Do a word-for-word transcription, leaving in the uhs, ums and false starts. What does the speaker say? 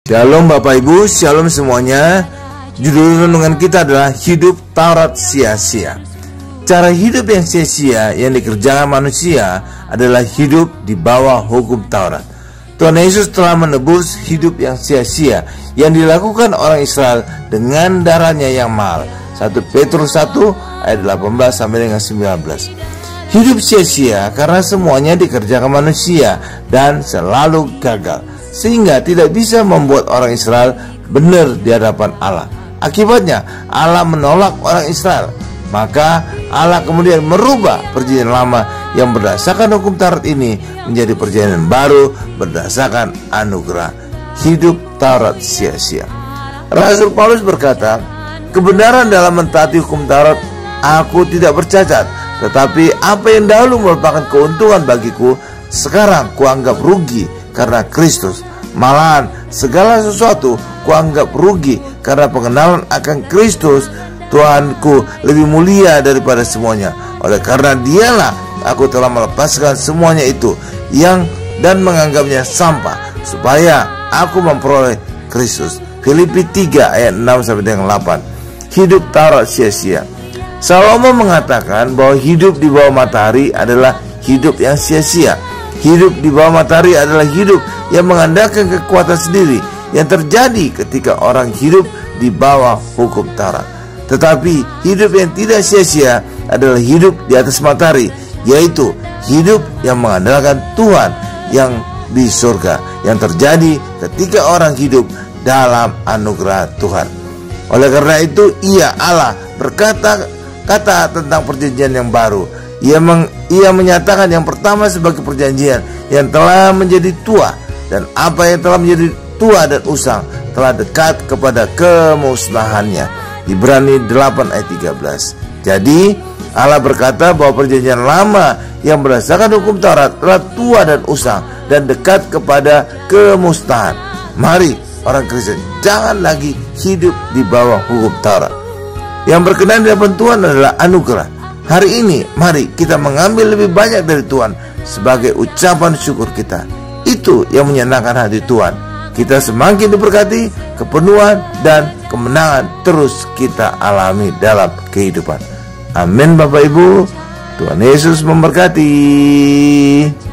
Shalom Bapak Ibu, shalom semuanya. Judul renungan kita adalah hidup Taurat sia-sia. Cara hidup yang sia-sia yang dikerjakan manusia adalah hidup di bawah hukum Taurat. Tuhan Yesus telah menebus hidup yang sia-sia yang dilakukan orang Israel dengan darahnya yang mahal. satu Petrus satu ayat delapan belas sampai dengan sembilan belas. Hidup sia-sia karena semuanya dikerjakan manusia dan selalu gagal, sehingga tidak bisa membuat orang Israel benar di hadapan Allah. Akibatnya Allah menolak orang Israel. Maka Allah kemudian merubah perjanjian lama yang berdasarkan hukum Taurat ini menjadi perjanjian baru berdasarkan anugerah. Hidup Taurat sia-sia. Rasul Paulus berkata, kebenaran dalam mentaati hukum Taurat aku tidak bercacat, tetapi apa yang dahulu merupakan keuntungan bagiku sekarang kuanggap rugi karena Kristus. Malahan segala sesuatu kuanggap rugi karena pengenalan akan Kristus Tuhanku lebih mulia daripada semuanya. Oleh karena dialah aku telah melepaskan semuanya itu yang dan menganggapnya sampah, supaya aku memperoleh Kristus. Filipi tiga ayat enam sampai dengan delapan. Hidup Taurat sia-sia. Salomo mengatakan bahwa hidup di bawah matahari adalah hidup yang sia-sia. Hidup di bawah matahari adalah hidup yang mengandalkan kekuatan sendiri yang terjadi ketika orang hidup di bawah hukum Taurat. Tetapi hidup yang tidak sia-sia adalah hidup di atas matahari, yaitu hidup yang mengandalkan Tuhan yang di surga, yang terjadi ketika orang hidup dalam anugerah Tuhan. Oleh karena itu ia Allah berkata kata tentang perjanjian yang baru. Ia, meng, ia menyatakan yang pertama sebagai perjanjian yang telah menjadi tua, dan apa yang telah menjadi tua dan usang telah dekat kepada kemusnahannya. Ibrani delapan ayat tiga belas. Jadi Allah berkata bahwa perjanjian lama yang berdasarkan hukum Taurat telah tua dan usang dan dekat kepada kemusnahan. Mari orang Kristen jangan lagi hidup di bawah hukum Taurat. Yang berkenan di hadapan Tuhan adalah anugerah. Hari ini mari kita mengambil lebih banyak dari Tuhan sebagai ucapan syukur kita. Itu yang menyenangkan hati Tuhan. Kita semakin diberkati, kepenuhan dan kemenangan terus kita alami dalam kehidupan. Amin Bapak Ibu. Tuhan Yesus memberkati.